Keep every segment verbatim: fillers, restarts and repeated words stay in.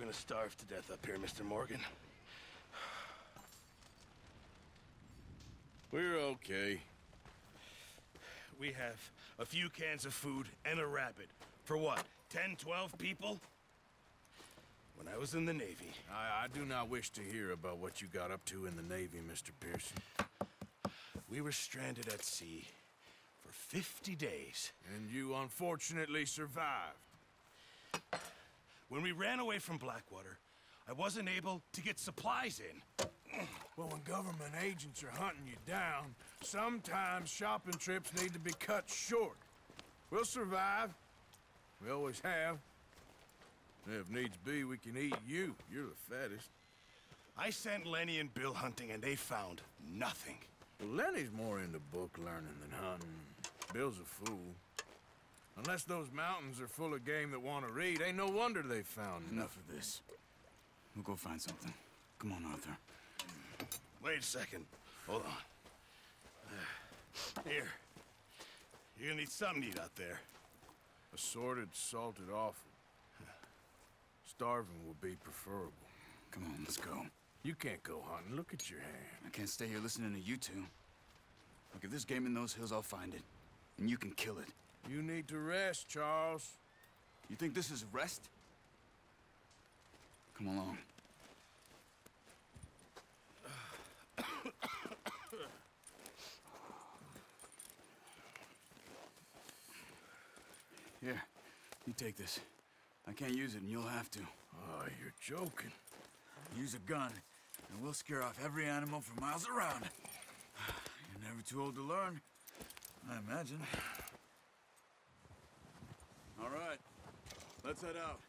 gonna starve to death up here, Mister Morgan. We're okay. We have a few cans of food and a rabbit. For what, ten, twelve people? When I was in the Navy... I, I do not wish to hear about what you got up to in the Navy, Mister Pearson. We were stranded at sea for fifty days. And you unfortunately survived. When we ran away from Blackwater, I wasn't able to get supplies in. Well, when government agents are hunting you down, sometimes shopping trips need to be cut short. We'll survive. We always have. If needs be, we can eat you. You're the fattest. I sent Lenny and Bill hunting, and they found nothing. Well, Lenny's more into book learning than hunting. Bill's a fool. Unless those mountains are full of game that want to read, ain't no wonder they found Enough of this. We'll go find something. Come on, Arthur. Wait a second. Hold on. Uh, here. You're gonna need something to eat out there. Assorted, salted offal. Starving will be preferable. Come on, let's go. You can't go hunting. Look at your hand. I can't stay here listening to you two. Look, if there's game in those hills, I'll find it. And you can kill it. You need to rest, Charles. You think this is rest? Come along. Here, you take this. I can't use it, and you'll have to. Oh, you're joking. Use a gun, and we'll scare off every animal for miles around. You're never too old to learn, I imagine. All right, let's head out.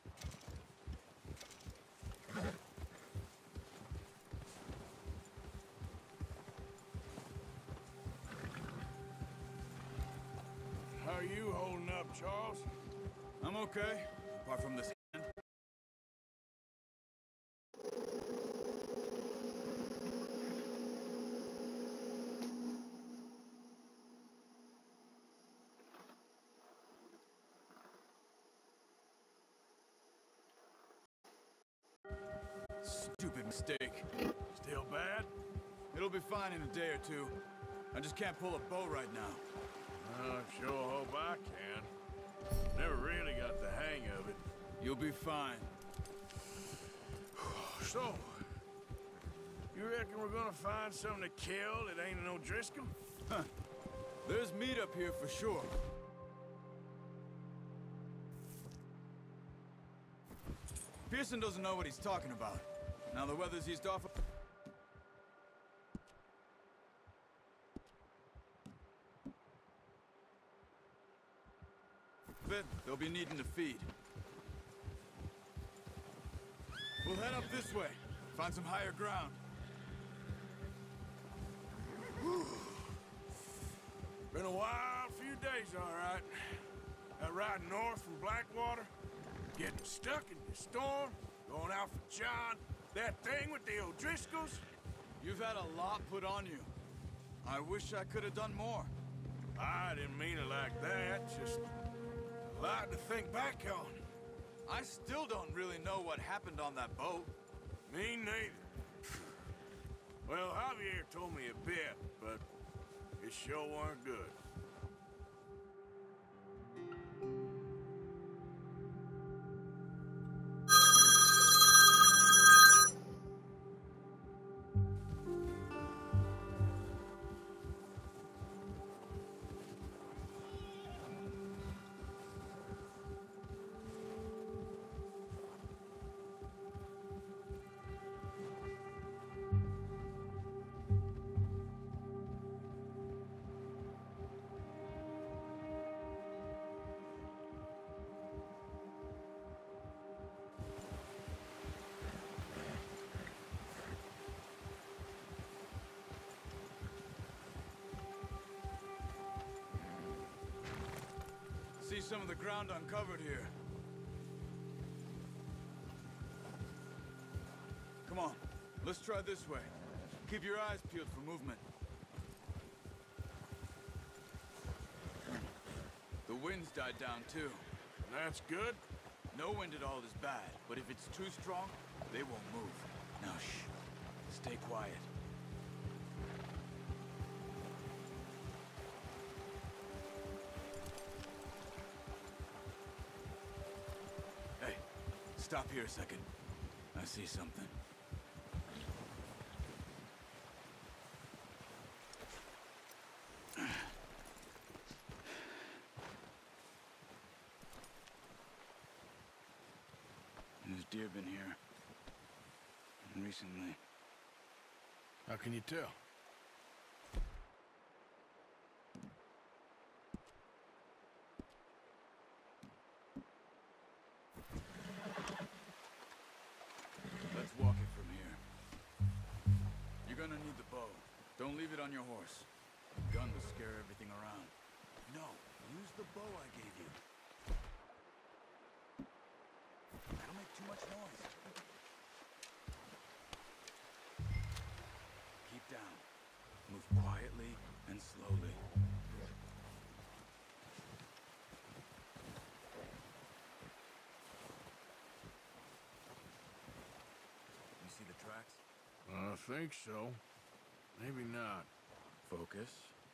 How are you holding up, Charles? I'm okay, apart from this hand. Stupid mistake. Still bad? It'll be fine in a day or two. I just can't pull a bow right now. I sure hope I can. Never really got the hang of it. You'll be fine. So, you reckon we're gonna find something to kill that ain't an O'Driscoll? Huh. There's meat up here for sure. Pearson doesn't know what he's talking about. Now the weather's eased off. Bit, they'll be needing to feed. We'll head up this way. Find some higher ground. Whew. Been a wild few days, all right. That ride north from Blackwater, getting stuck in the storm, going out for John, that thing with the O'Driscolls. You've had a lot put on you. I wish I could have done more. I didn't mean it like that, just a lot to think back on. I still don't really know what happened on that boat. Me neither. Well, Javier told me a bit, but it sure weren't good. See some of the ground uncovered here. Come on, let's try this way. Keep your eyes peeled for movement. The wind's died down too. That's good. No wind at all is bad, but if it's too strong, they won't move. Now shh. Stay quiet. Hey, stop here a second. I see something. There's deer been here. Recently. How can you tell? Let's walk it from here. You're gonna need the bow. Don't leave it on your horse. The gun will scare everything around. No, use the bow I gave you. Don't make too much noise. Keep down. Move quietly and slowly. You see the tracks? I think so. Maybe not. Focus.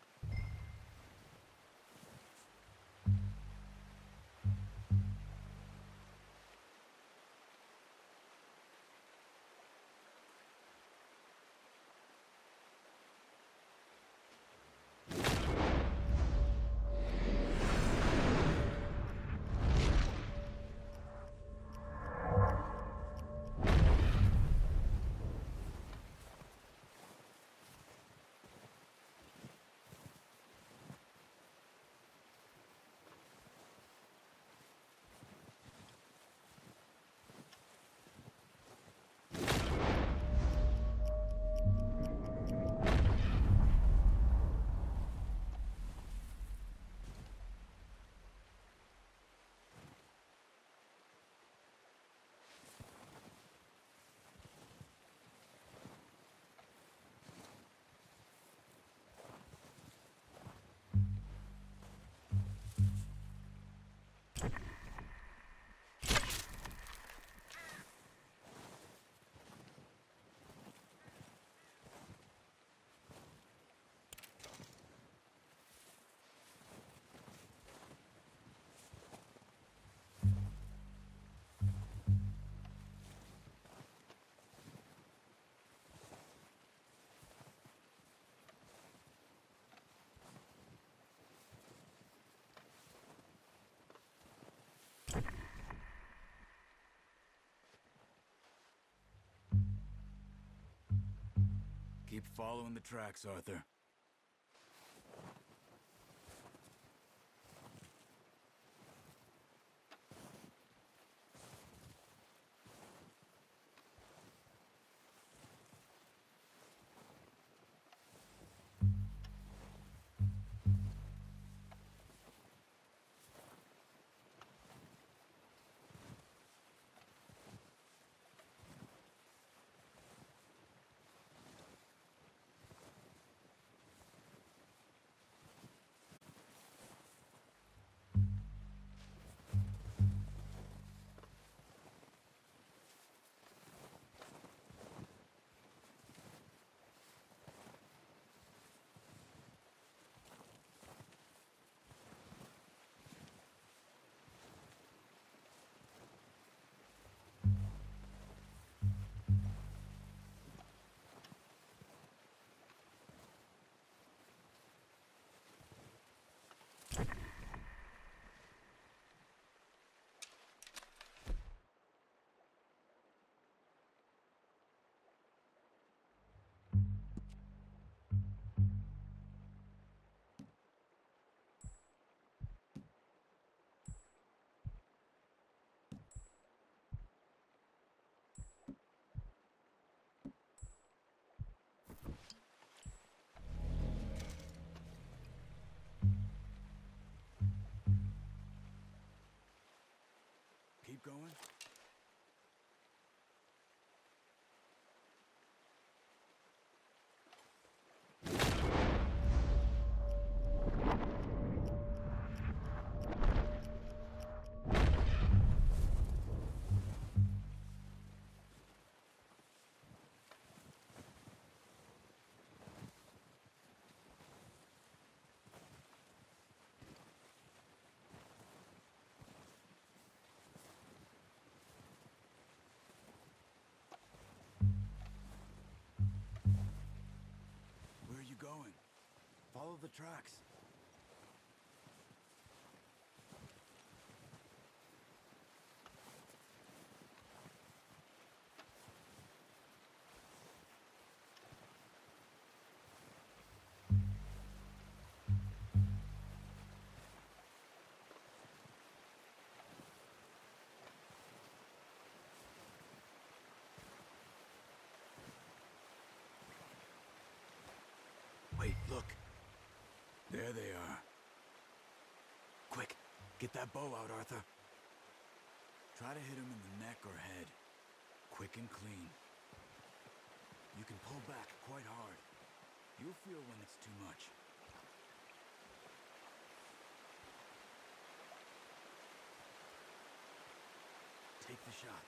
Keep following the tracks, Arthur. Keep going. follow the tracks. Wait, look. There they are. Quick, get that bow out, Arthur. Try to hit him in the neck or head. Quick and clean. You can pull back quite hard. You'll feel when it's too much. Take the shot.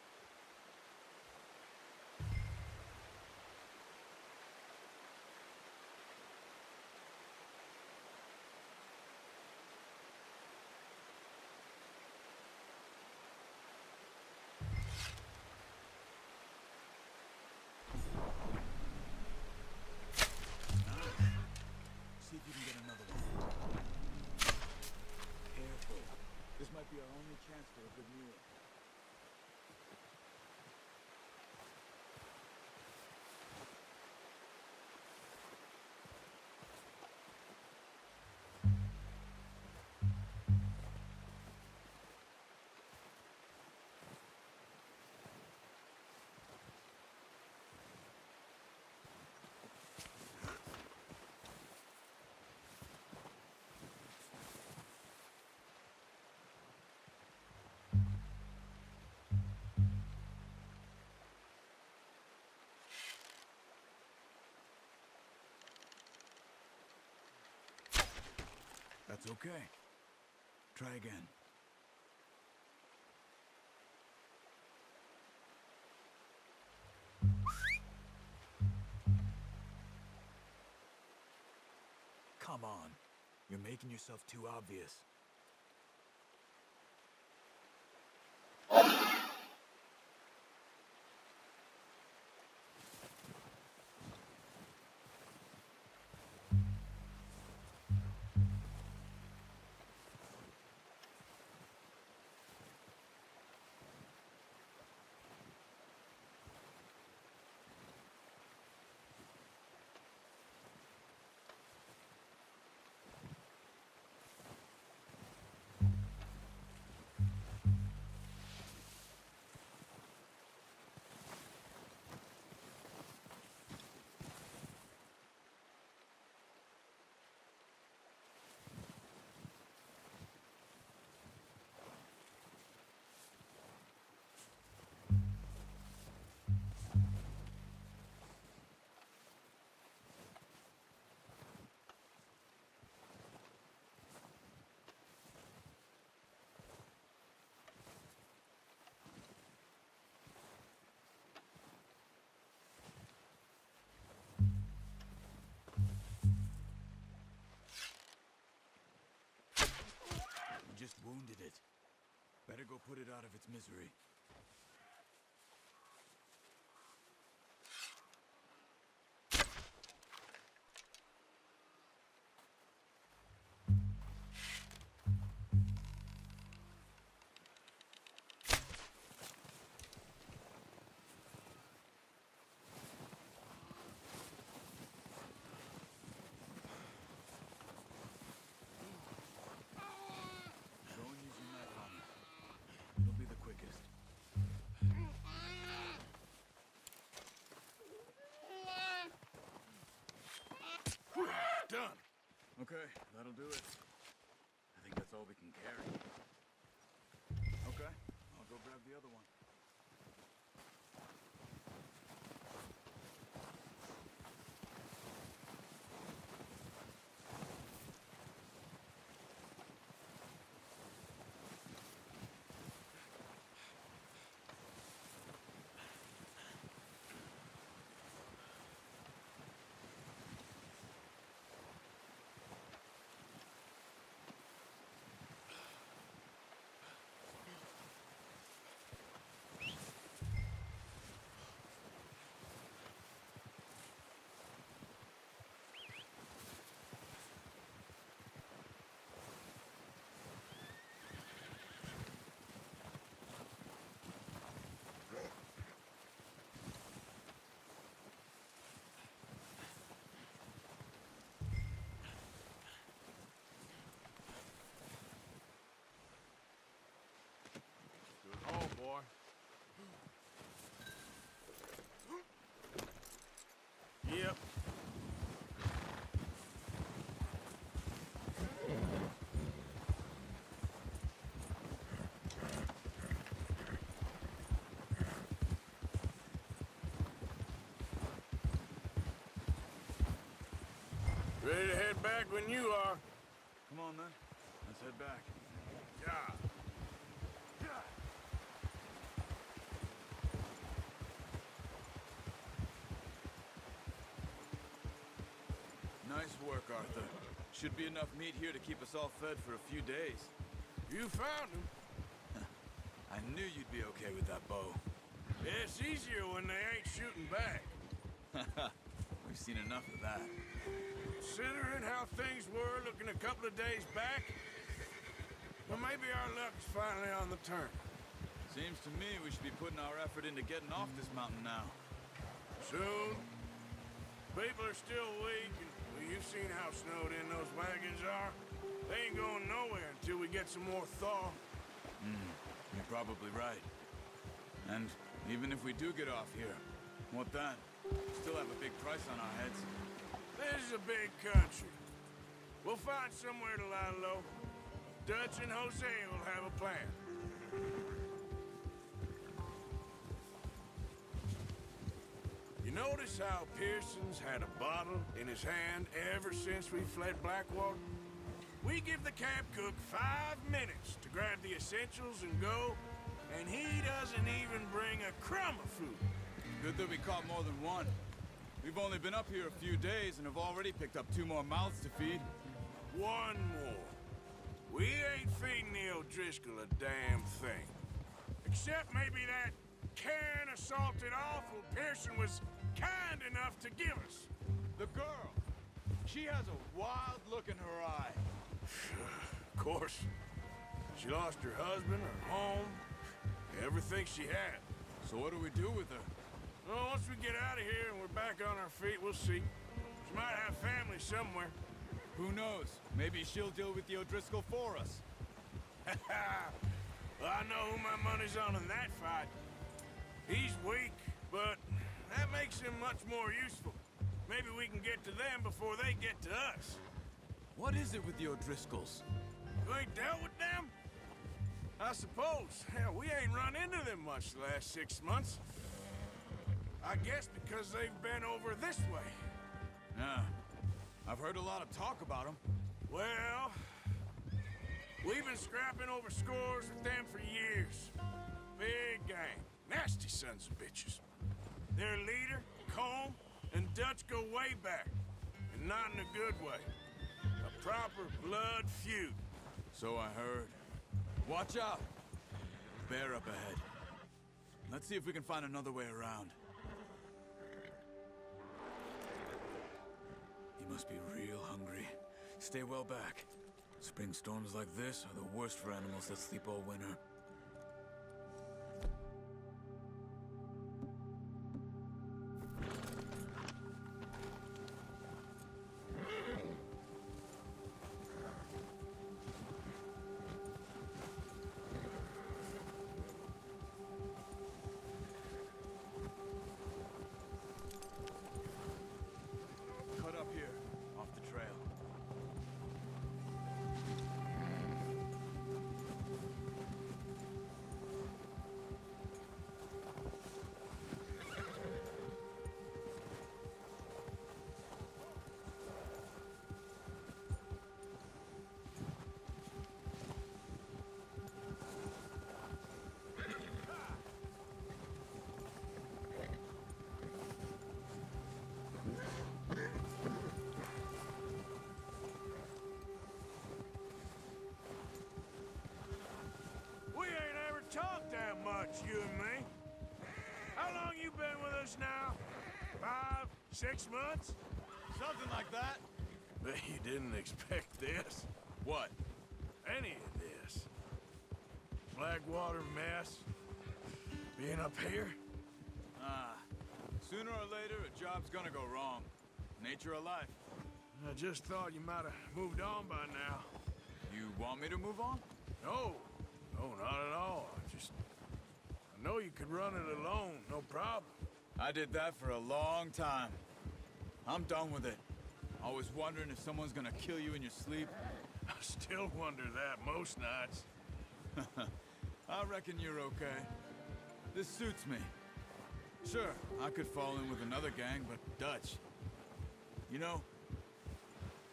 See if you can get another one. Careful. This might be our only chance for a good meal. That's okay. Try again. Come on. You're making yourself too obvious. Just wounded it. Better go put it out of its misery. Done. Okay, that'll do it. I think that's all we can carry. Okay, I'll go grab the other one. Ready to head back when you are. Come on, then. Let's head back. Yeah. Nice work, Arthur. Should be enough meat here to keep us all fed for a few days. You found him. I knew you'd be okay with that bow. Yeah, it's easier when they ain't shooting back. We've seen enough of that. Considering how things were looking a couple of days back, well, maybe our luck's finally on the turn. Seems to me we should be putting our effort into getting off this mountain now. Soon. People are still weak, and well, you've seen how snowed in those wagons are. They ain't going nowhere until we get some more thaw. Hmm, you're probably right. And even if we do get off here, what then? Still have a big price on our heads. This is a big country. We'll find somewhere to lie low. Dutch and Jose will have a plan. You notice how Pearson's had a bottle in his hand ever since we fled Blackwater? We give the camp cook five minutes to grab the essentials and go, and he doesn't even bring a crumb of food. Good that we caught more than one. We've only been up here a few days and have already picked up two more mouths to feed. One more. We ain't feeding the O'Driscoll a damn thing. Except maybe that can of salted offal Pearson was kind enough to give us. The girl. She has a wild look in her eye. Of course. She lost her husband, her home, everything she had. So what do we do with her? Well, once we get out of here and we're back on our feet, we'll see. She might have family somewhere. Who knows? Maybe she'll deal with the O'Driscoll for us. Well, I know who my money's on in that fight. He's weak, but that makes him much more useful. Maybe we can get to them before they get to us. What is it with the O'Driscolls? You ain't dealt with them? I suppose. Hell, we ain't run into them much the last six months. I guess because they've been over this way. Yeah. I've heard a lot of talk about them. Well, we've been scrapping over scores with them for years. Big gang. Nasty sons of bitches. Their leader, Colm, and Dutch go way back. And not in a good way. A proper blood feud. So I heard. Watch out! Bear up ahead. Let's see if we can find another way around. He must be real hungry. Stay well back. Spring storms like this are the worst for animals that sleep all winter. Cut up here, off the trail. We ain't ever talked that much, you and me. How long you been with us now? Five, six months? Something like that. Bet you didn't expect this. What? Any of this. Blackwater mess. Being up here. Ah. Sooner or later, a job's gonna go wrong. Nature of life. I just thought you might have moved on by now. You want me to move on? No. No, not at all. I just... I know you could run it alone, no problem. I did that for a long time. I'm done with it. Always wondering if someone's gonna kill you in your sleep. I still wonder that most nights. I reckon you're okay. This suits me. Sure, I could fall in with another gang, but Dutch. You know,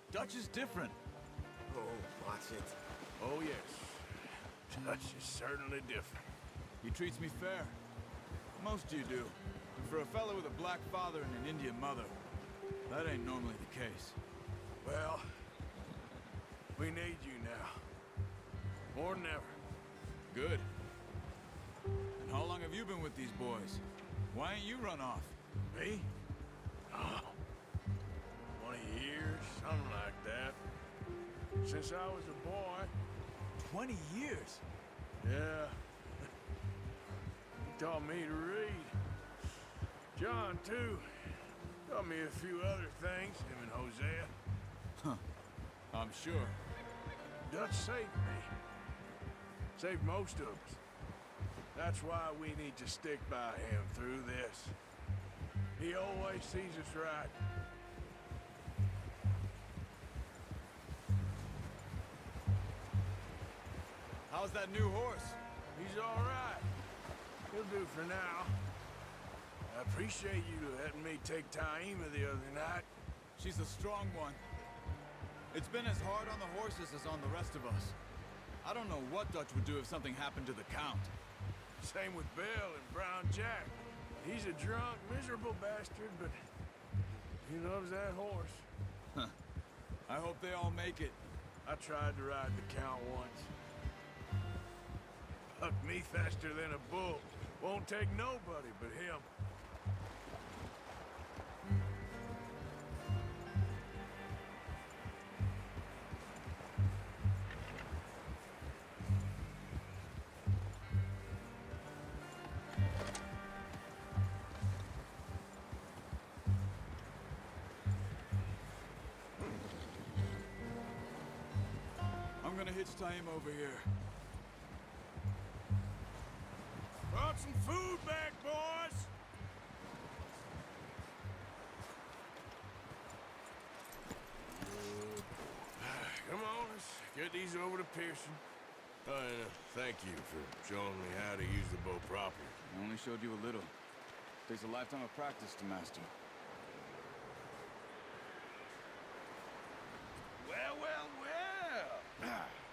Dutch is different. Oh, watch it. Oh, yes. Dutch is certainly different. He treats me fair. Most you do. For a fellow with a black father and an Indian mother, that ain't normally the case. Well, we need you now. More than ever. Good. And how long have you been with these boys? Why ain't you run off? Me? Oh, twenty years, something like that. Since I was a boy. Twenty years? Yeah. He taught me to read. John, too. Taught me a few other things, him and Hosea. Huh. I'm sure. Dutch saved me. Saved most of us. That's why we need to stick by him through this. He always sees us right. How's that new horse? He's all right. He'll do for now. I appreciate you letting me take Taima the other night. She's a strong one. It's been as hard on the horses as on the rest of us. I don't know what Dutch would do if something happened to the Count. Same with Bill and Brown Jack. He's a drunk, miserable bastard, but he loves that horse. Huh. I hope they all make it. I tried to ride the Count once. Bucked me faster than a bull. Won't take nobody but him. I'm gonna hitch Taima over here. Brought some food back, boys! Come on, let's get these over to Pearson. Oh, and, uh, thank you for showing me how to use the bow properly. I only showed you a little. Takes a lifetime of practice to master. Well, well, well.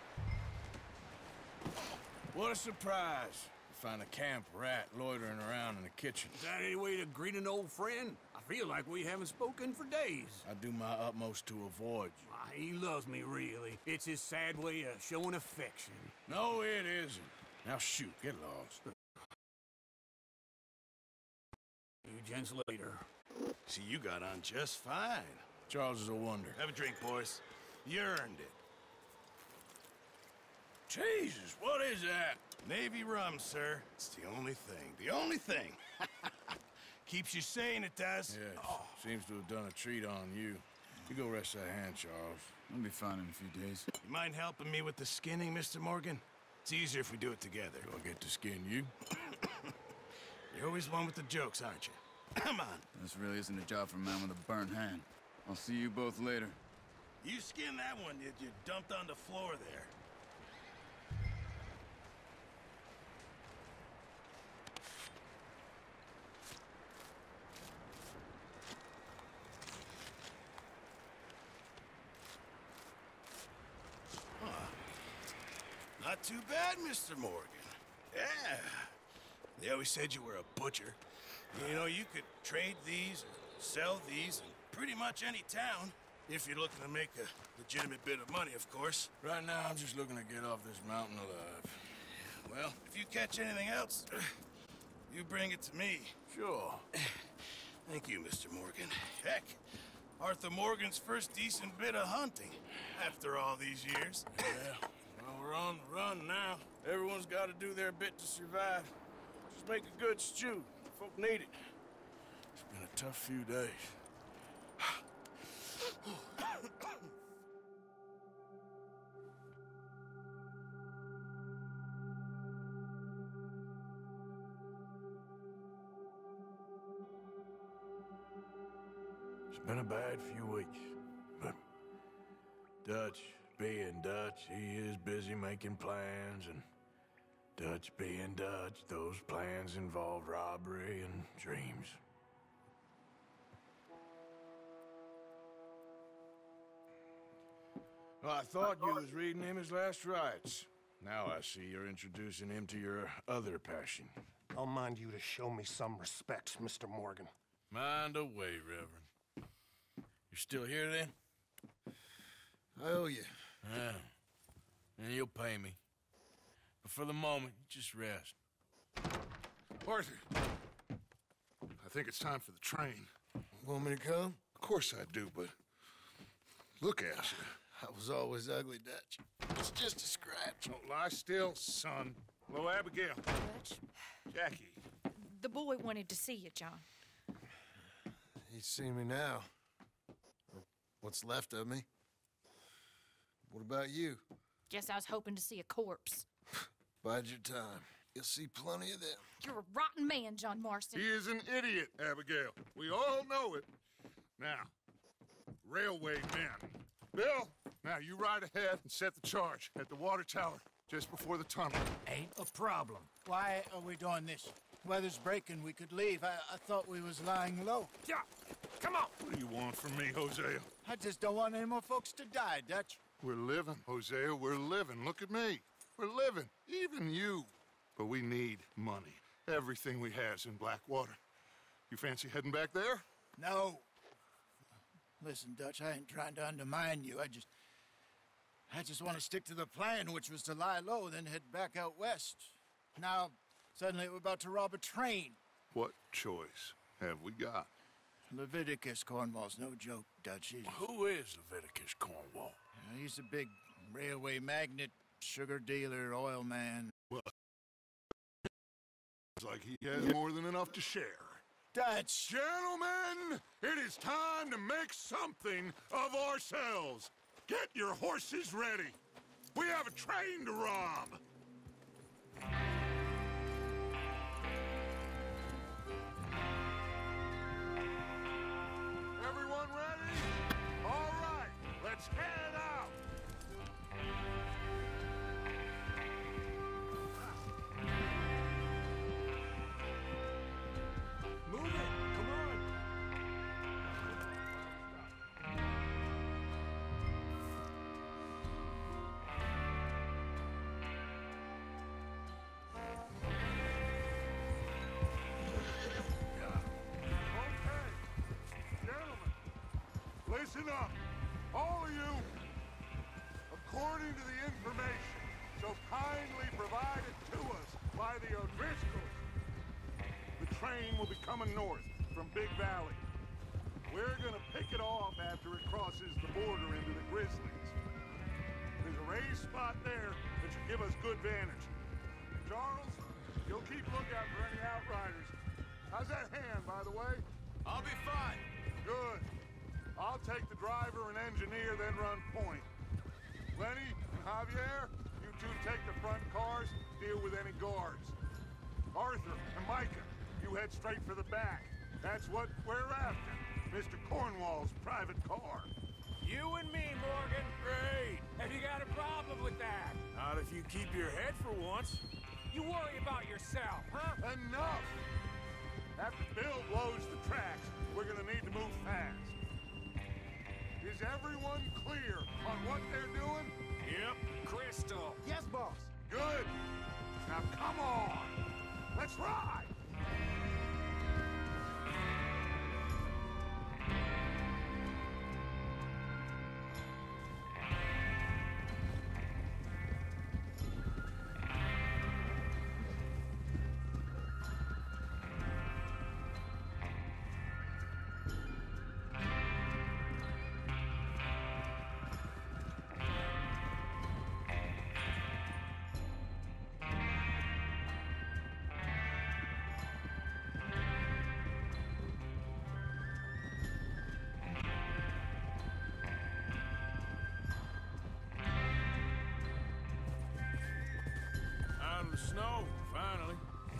What a surprise. Find a camp rat loitering around in the kitchen. Is that any way to greet an old friend? I feel like we haven't spoken for days. I do my utmost to avoid you. Ah, he loves me, really. It's his sad way of showing affection. No, it isn't. Now shoot, get lost. You gents later. See, you got on just fine. Charles is a wonder. Have a drink, boys. You earned it. Jesus, what is that? Navy rum, sir. It's the only thing. The only thing. Keeps you sane, it does. Yes, seems to have done a treat on you. You go rest that hand, Charles. I'll be fine in a few days. You mind helping me with the skinning, Mister Morgan? It's easier if we do it together. Do I get to skin you? You're always one with the jokes, aren't you? Come on. This really isn't a job for a man with a burnt hand. I'll see you both later. You skinned that one that you dumped on the floor there. Not too bad, Mister Morgan. Yeah. They always said you were a butcher. You know, you could trade these, or sell these, in pretty much any town. If you're looking to make a legitimate bit of money, of course. Right now, I'm just looking to get off this mountain alive. Well, if you catch anything else, you bring it to me. Sure. Thank you, Mister Morgan. Heck, Arthur Morgan's first decent bit of hunting after all these years. Yeah. Well, we're on the run now. Everyone's got to do their bit to survive. Just make a good stew. Folk need it. It's been a tough few days. It's been a bad few weeks, but Dutch being Dutch, he is busy making plans, and Dutch being Dutch, those plans involve robbery and dreams. Well, I thought you was reading him his last rites. Now I see you're introducing him to your other passion. I'll mind you to show me some respect, Mister Morgan. Mind away, Reverend. You still here, then? I owe you. Yeah. And you'll pay me. But for the moment, just rest. Arthur, I think it's time for the train. Want me to come? Of course I do, but look at you. I was always ugly, Dutch. It's just a scratch. Don't lie still, son. Hello, Abigail. Dutch, Jackie. the boy wanted to see you, John. He's seen me now. What's left of me. What about you? Guess I was hoping to see a corpse. Bide your time. You'll see plenty of them. You're a rotten man, John Marston. He is an idiot, Abigail. We all know it. Now, railway men. Bill, now you ride ahead and set the charge at the water tower just before the tunnel. Ain't a problem. Why are we doing this? Weather's breaking. We could leave. I, I thought we was lying low. Yeah, come on. What do you want from me, Hosea? I just don't want any more folks to die, Dutch. We're living, Hosea. We're living. Look at me. We're living. Even you. But we need money. Everything we has in Blackwater. You fancy heading back there? No. Listen, Dutch, I ain't trying to undermine you. I just... I just want to stick to the plan, which was to lie low, then head back out west. Now, suddenly we're about to rob a train. What choice have we got? Leviticus Cornwall's no joke, Dutch. He's, Who is Leviticus Cornwall? uh, he's a big railway magnate, sugar dealer, oil man. It's like he has more than enough to share. Dutch! Gentlemen, it is time to make something of ourselves. Get your horses ready. We have a train to rob. Everyone ready? All right, let's head out. Move it! Come on! Okay, gentlemen, listen up, all of you. According to the information so kindly provided to us by the O'Driscolls, the train will be coming north from Big Valley. We're gonna pick it off after it crosses the border into the Grizzlies. There's a raised spot there that should give us good vantage. Charles, you'll keep lookout for any outriders. How's that hand, by the way? I'll be fine. Good. I'll take the driver and engineer, then run point. Lenny and Javier, you two take the front cars, deal with any guards. Arthur and Micah, you head straight for the back. That's what we're after. Mister Cornwall's private car. You and me, Morgan. Great. Have you got a problem with that? Not if you keep your head for once. You worry about yourself, huh? Enough! After Bill blows the tracks, we're gonna need to move fast. Is everyone clear on what they're doing? Yep. Crystal. Yes, boss. Good. Now come on. Let's ride. Out of the snow, finally.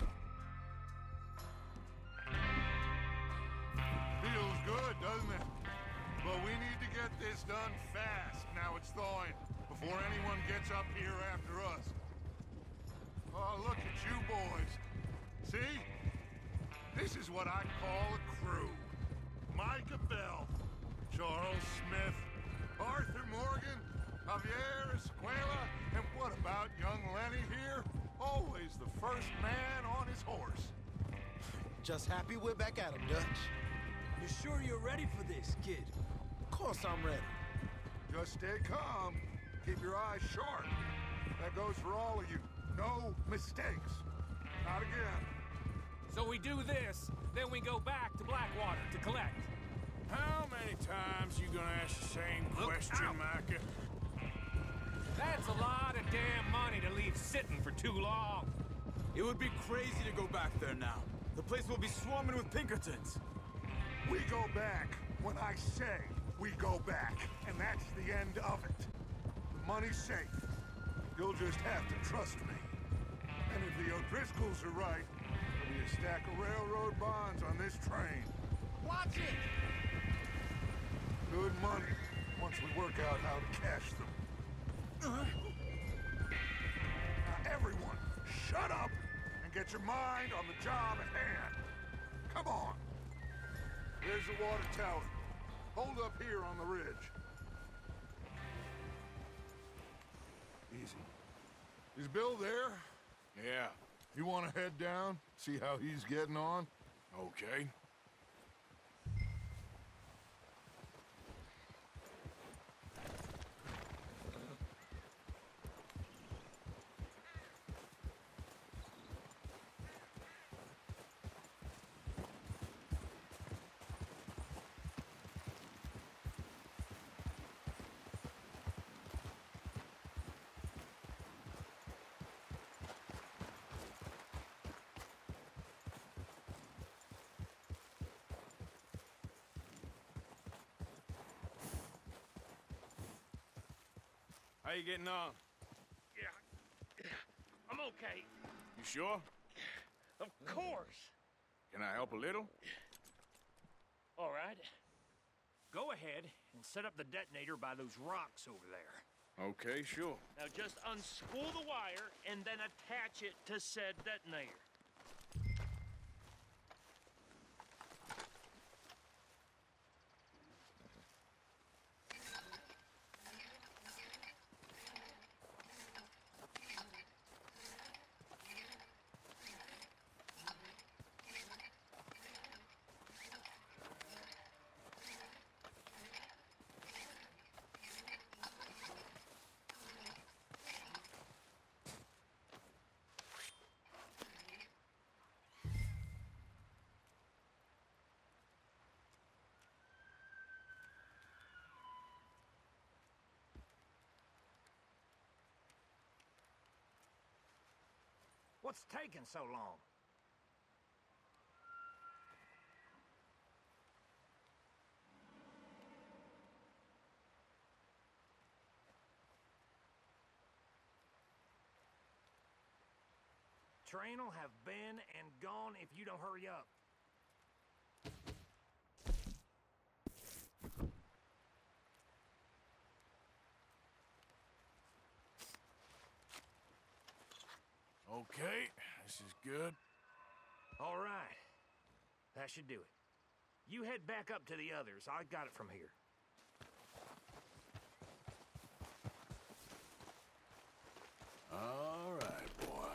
Feels good, doesn't it? But we need to get this done fast now it's thawing, before anyone gets up here after us. Oh, look at you boys. See? This is what I call a crew. Micah Bell, Charles Smith, Arthur Morgan, Javier, Escuela, and what about young Lenny here? Always the first man on his horse. Just happy we're back at him, Dutch. You sure you're ready for this, kid? Of course I'm ready. Just stay calm. Keep your eyes sharp. That goes for all of you. No mistakes. Not again. So we do this, then we go back to Blackwater to collect. How many times you gonna ask the same Look question, out. Micah? That's a lot of damn money to leave sitting for too long. It would be crazy to go back there now. The place will be swarming with Pinkertons. We go back when I say we go back, and that's the end of it. The money's safe. You'll just have to trust me. And if the O'Driscolls are right, there'll be a stack of railroad bonds on this train. Watch it! Good money, once we work out how to cash them. Now, everyone, shut up and get your mind on the job at hand. Come on. There's the water tower. Hold up here on the ridge. Easy. Is Bill there? Yeah. You want to head down, see how he's getting on? Okay. How you getting on? Yeah, I'm okay. You sure? Of course. Can I help a little? All right. Go ahead and set up the detonator by those rocks over there. Okay, sure. Now just unspool the wire and then attach it to said detonator. What's taking so long? Train will have been and gone if you don't hurry up. Okay, this is good. All right. That should do it. You head back up to the others. I got it from here. All right, boy.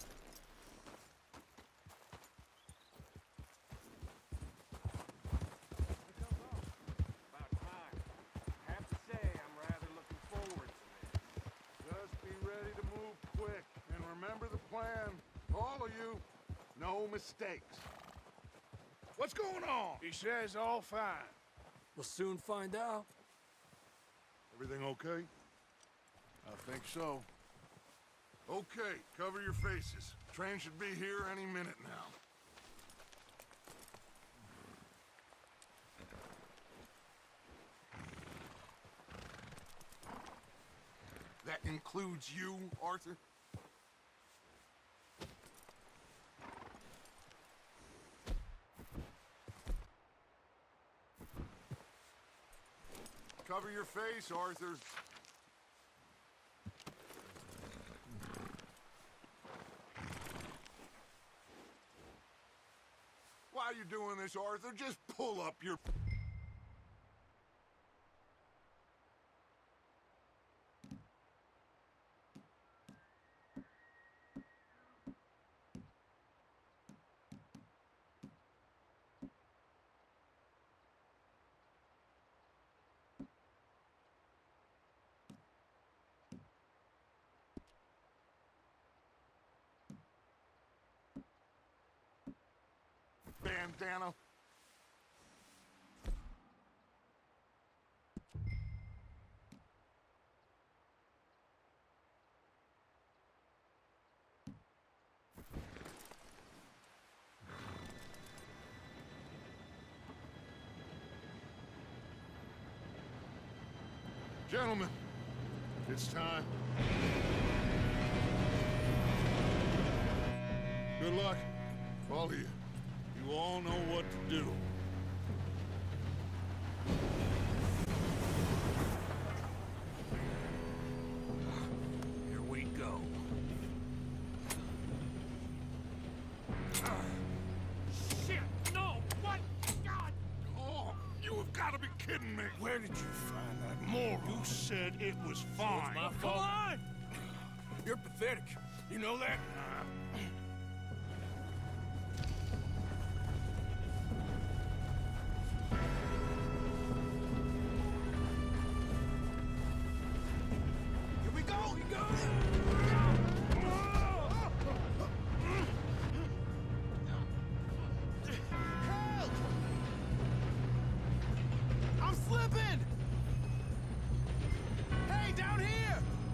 About time. I have to say, I'm rather looking forward to this. Just be ready to move quick. And remember the plan. All of you, no mistakes. What's going on? He says all fine. We'll soon find out. Everything okay? I think so. Okay, cover your faces. Train should be here any minute now. That includes you, Arthur? Cover your face, Arthur. Why are you doing this, Arthur? Just pull up your... Dano. Gentlemen, it's time. Good luck, all of you. You all know what to do. Here we go. Shit! No! What? God! Oh, you have got to be kidding me. Where did you find that moron? You said it was fine. My fault. Come on! You're pathetic. You know that? Here we go! Here we go! Help! I'm slipping! Hey, down here!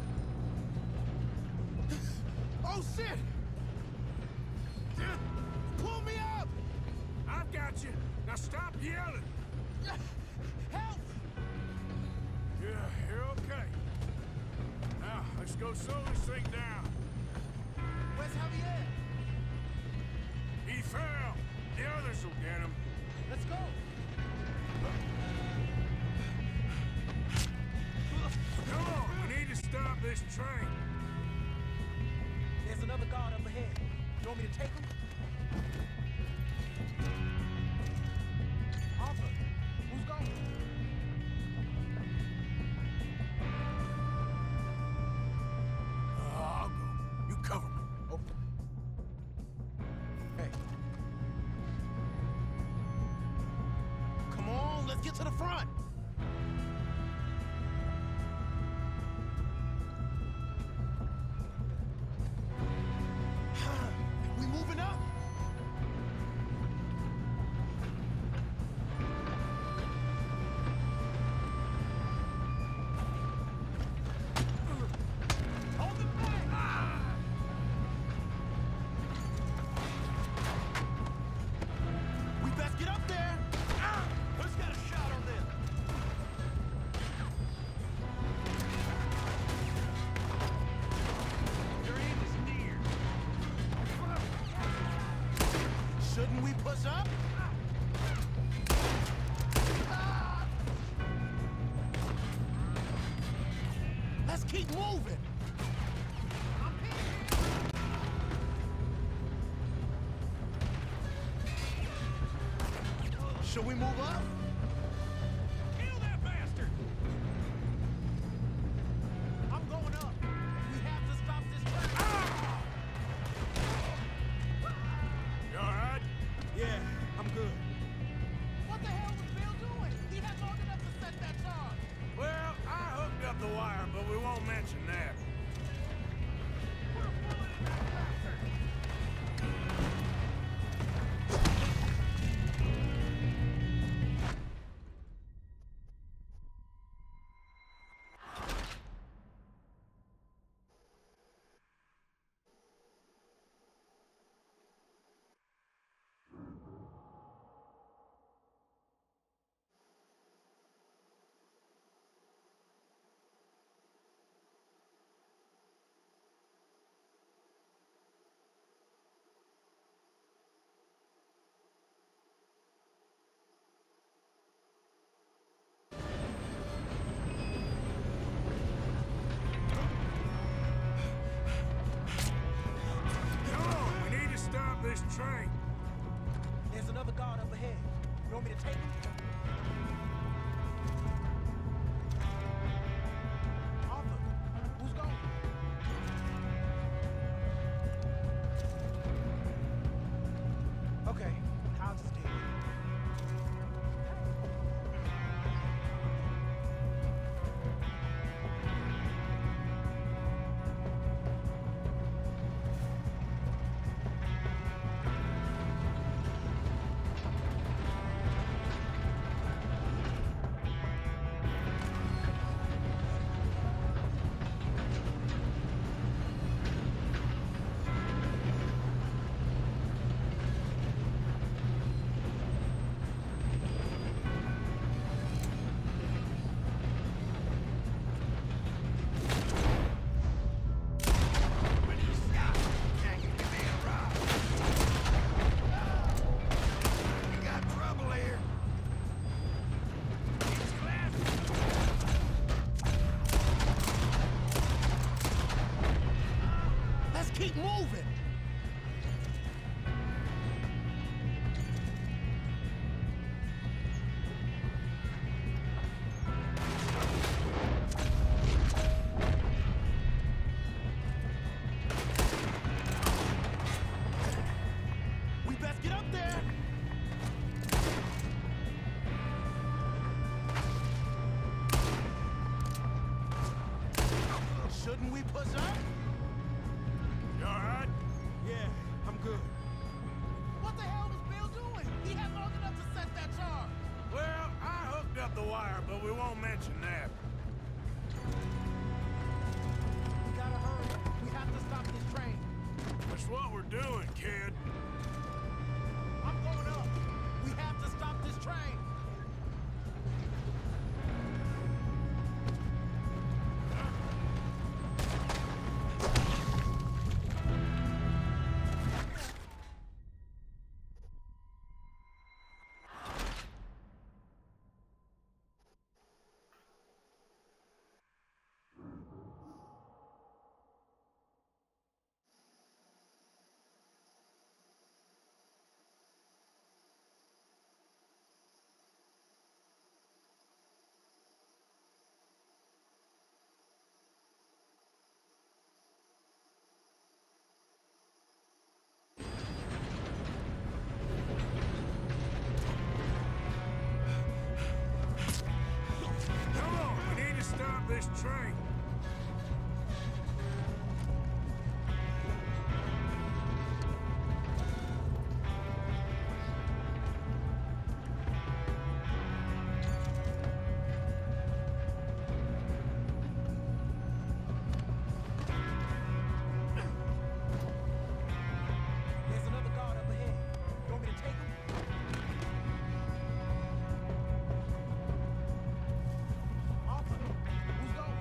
Oh, shit! Pull me up! I've got you. Now stop yelling. Help! Yeah, you're okay. Now, let's go slow this thing down. Where's Javier? He fell. The others will get him. Let's go! Come on, we need to stop this train. There's another guard up ahead. You want me to take him? Arthur, who's going? Uh, I'll go. You cover me. Okay. Hey. Come on, let's get to the front. We moving up? Hold it back! Ah! We best get up there! Ah! Who's got a shot on them? Your end is near. Shouldn't we push up? Ah! Let's keep moving! Should we move up? Kill that bastard! I'm going up. We have to stop this train. Ah! You all right? Yeah, I'm good. What the hell was Bill doing? He had long enough to set that charge. Well, I hooked up the wire, but we won't mention that. Put a bullet in that bastard. Come on, we need to stop this train. There's another guard up ahead. You want me to take him? Arthur, who's going? Okay, I'll just take it. keep moving! We best get up there! Shouldn't we push up? You all right? Yeah, I'm good. What the hell was Bill doing? He had long enough to set that charge. Well, I hooked up the wire, but we won't mention that. We gotta hurry. We have to stop this train. That's what we're doing, kid. I'm going up. We have to stop this train. Come on, we need to stop this train. There's another guard up ahead. You want me to take him? Officer, who's going?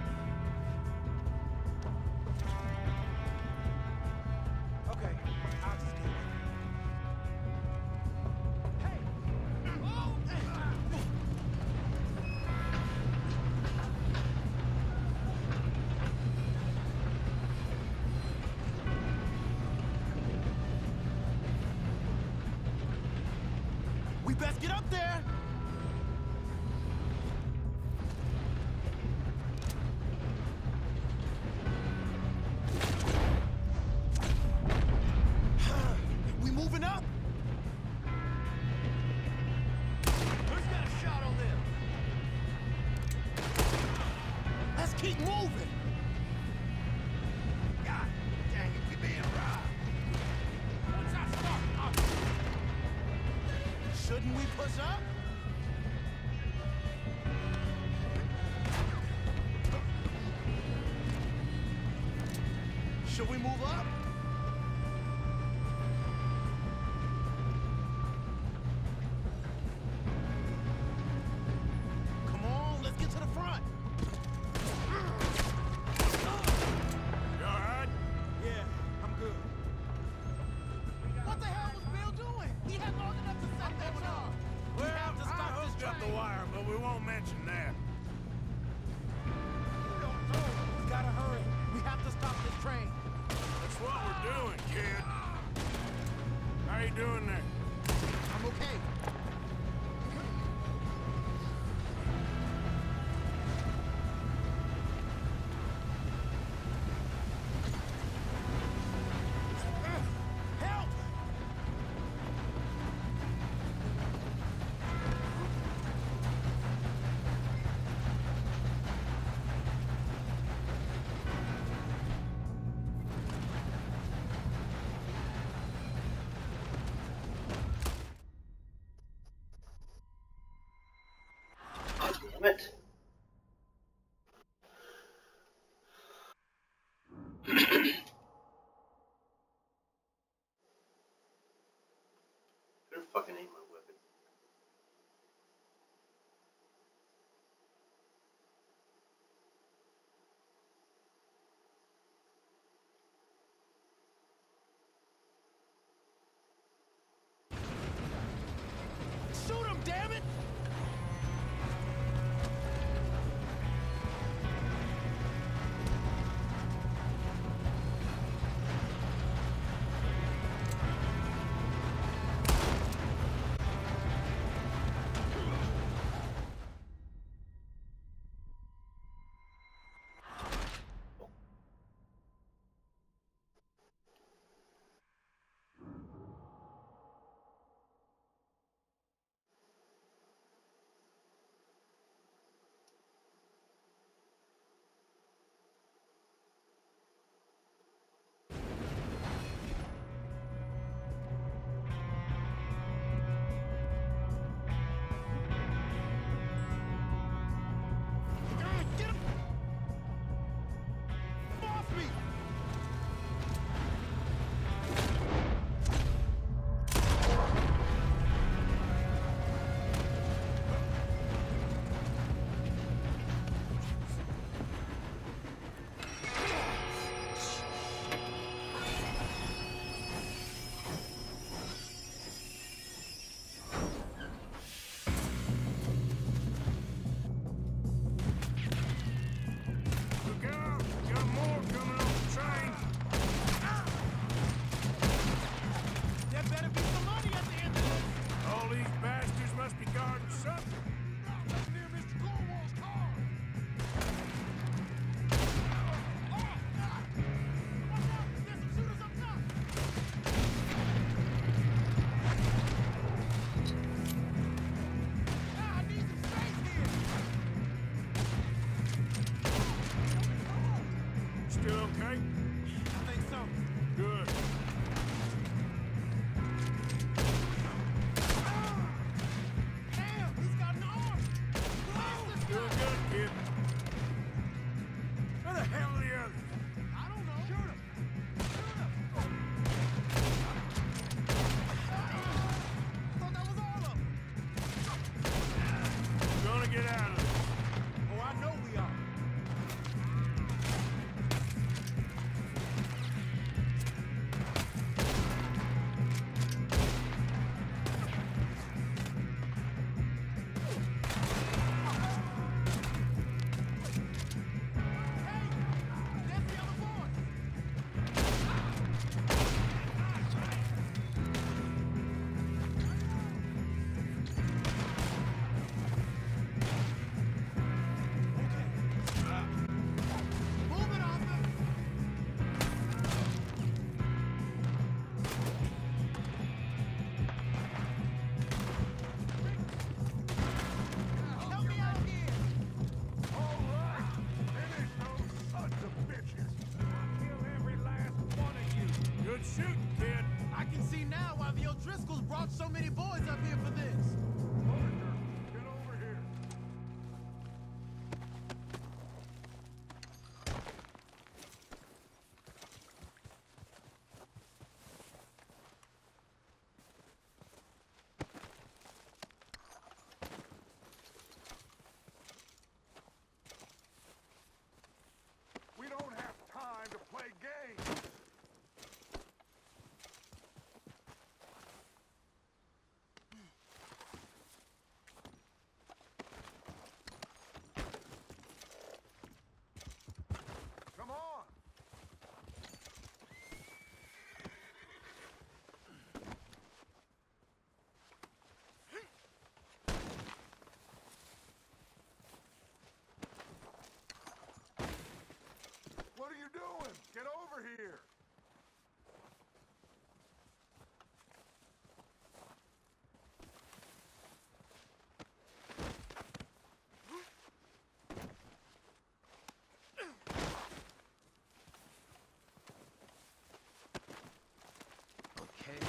Okay, I'll just get it. Hey! Oh! We best get up there! We moving up? Who's got a shot on them? Let's keep moving! God dang it, we being robbed. What's that stuff? Shouldn't we push up? Should we move up? Come on, let's get to the front. You all right? Yeah, I'm good. What the hell was Bill doing? He had long enough to set that charge. We Well, have to I stop this hooked up the train. wire, but we won't mention that. We gotta hurry. We have to stop this train. That's what we're doing, kid. How you doing there? I'm okay. Help! right? I think so. Good. Damn, he's got an arm! Blast this Doing guy! good, kid. Where the hell are the others? I don't know. Shoot him! Shoot him! I thought that was all of them. We're gonna get out of this. Oh, I know we are. Hey! There's the other boys! Move it, Arthur! Help me out here! All right! Finish those sons of bitches! Kill every last one of you. Good shooting, kid. I can see now why the O'Driscolls brought so many boys up here for this. Parker, get over here. We don't have time to play games. Come on. What are you doing? Get over here. Okay.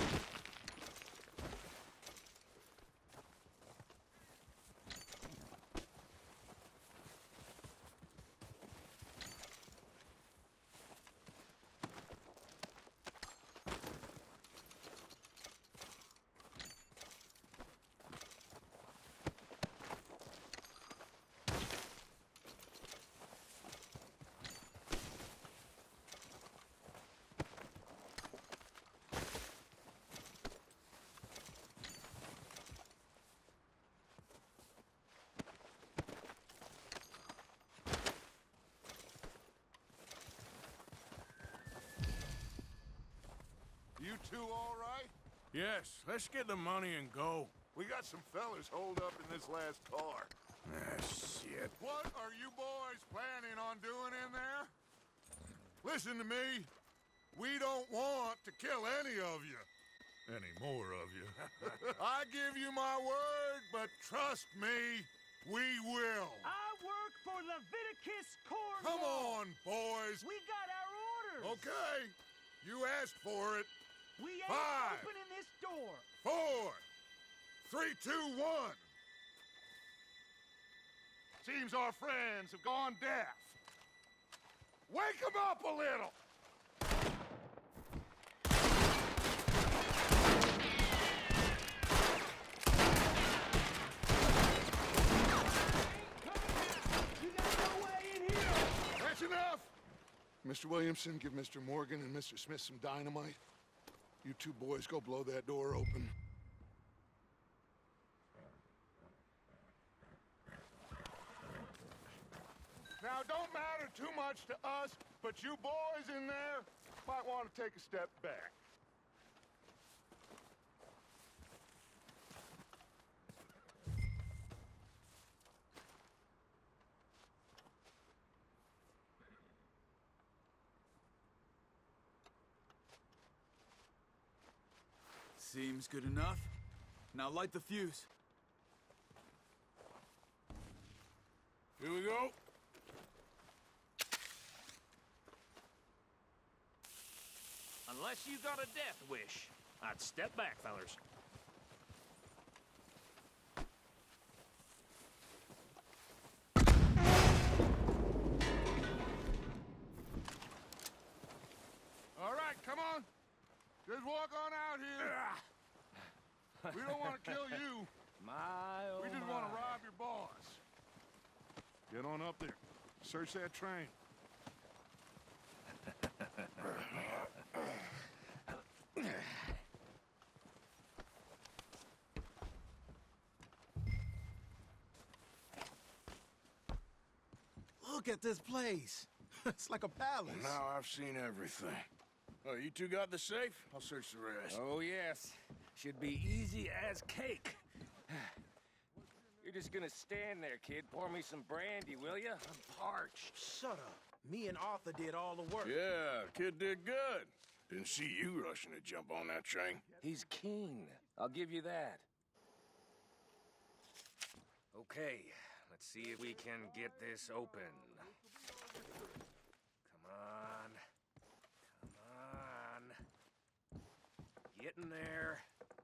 You two all right? Yes, let's get the money and go. We got some fellas holed up in this last car. Ah, shit. What are you boys planning on doing in there? Listen to me. We don't want to kill any of you. Any more of you. I give you my word, but trust me, we will. I work for Leviticus Corps. Come on, boys. We got our orders. Okay. You asked for it. We ain't Five. opening this door. Four. Three, two, one. Seems our friends have gone deaf. Wake them up a little. That's enough. Mister Williamson, give Mister Morgan and Mister Smith some dynamite. You two boys go blow that door open. Now, it don't matter too much to us, but you boys in there might want to take a step back. Seems good enough. Now light the fuse. Here we go. Unless you got a death wish, I'd step back, fellers. All right, come on. Just walk on out here. We don't want to kill you. My, oh We just my. want to rob your boss. Get on up there. Search that train. Look at this place. It's like a palace. Now I've seen everything. Oh, you two got the safe? I'll search the rest. Oh, yes. Should be easy as cake. You're just gonna stand there, kid. Pour me some brandy, will ya? I'm parched. Shut up. Me and Arthur did all the work. Yeah, kid did good. Didn't see you rushing to jump on that train. He's keen. I'll give you that. Okay, let's see if we can get this open. Come on. Come on. Get in there.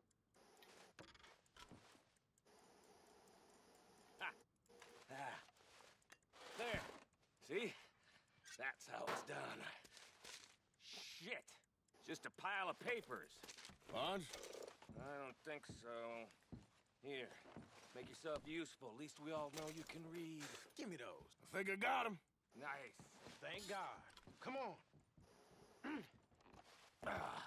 Ah. Ah. There. See? That's how it's done. Shit. Just a pile of papers. Bonds? I don't think so. Here. Make yourself useful. At least we all know you can read. Give me those. I think I got him. Nice. Thank God. Come on. Ah.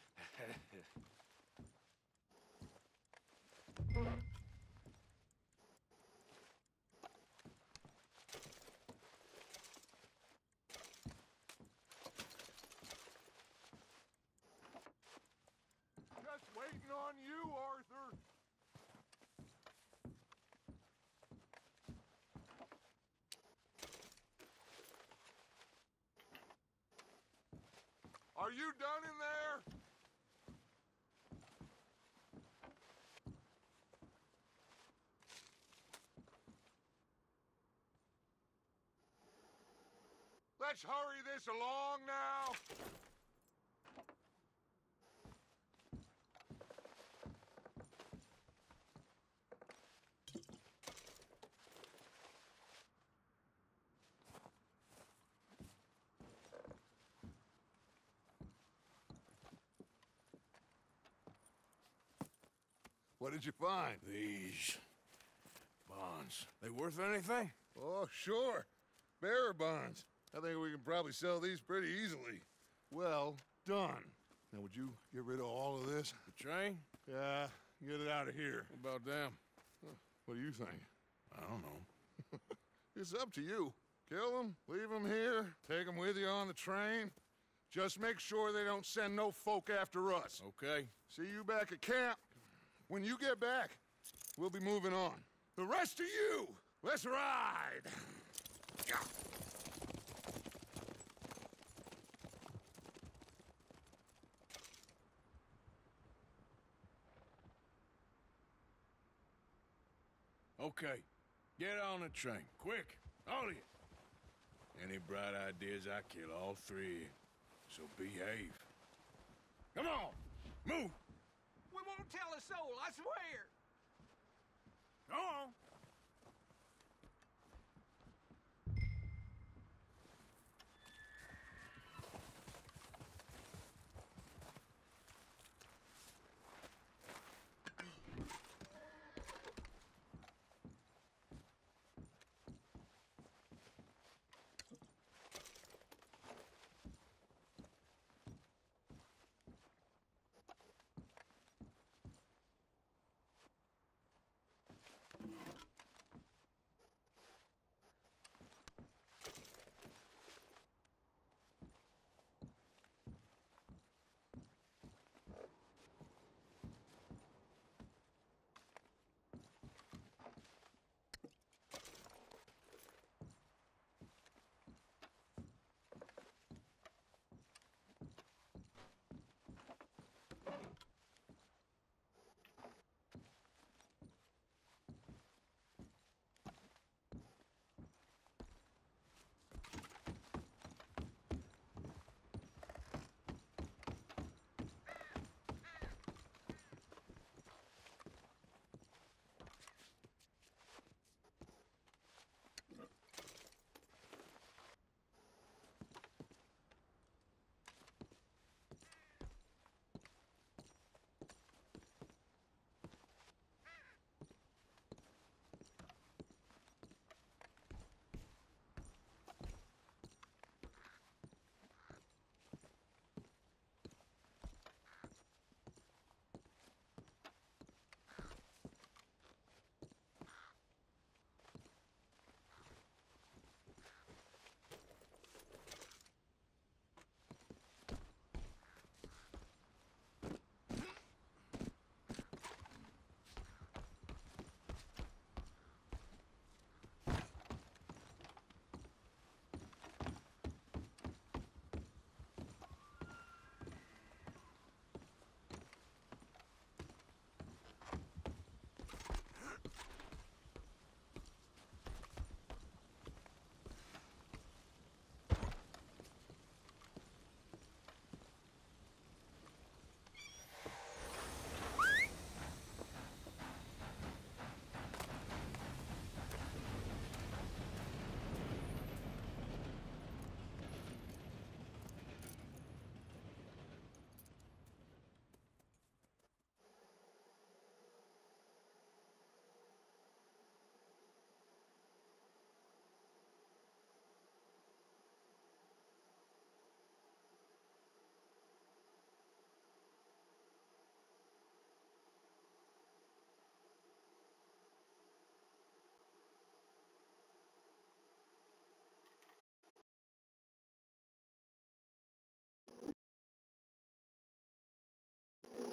Just waiting on you, Arthur. Are you done in there? Let's hurry this along now. What did you find? These bonds. They worth anything? Oh, sure. Bearer bonds. I think we can probably sell these pretty easily. Well done. Now, would you get rid of all of this? The train? Yeah, get it out of here. What about them? What do you think? I don't know. It's up to you. Kill them, leave them here, take them with you on the train. Just make sure they don't send no folk after us. Okay. See you back at camp. When you get back, we'll be moving on. The rest of you, let's ride! Okay. Get on the train. Quick. All of you. Any bright ideas, I kill all three. So behave. Come on. Move. We won't tell a soul, I swear. Go on.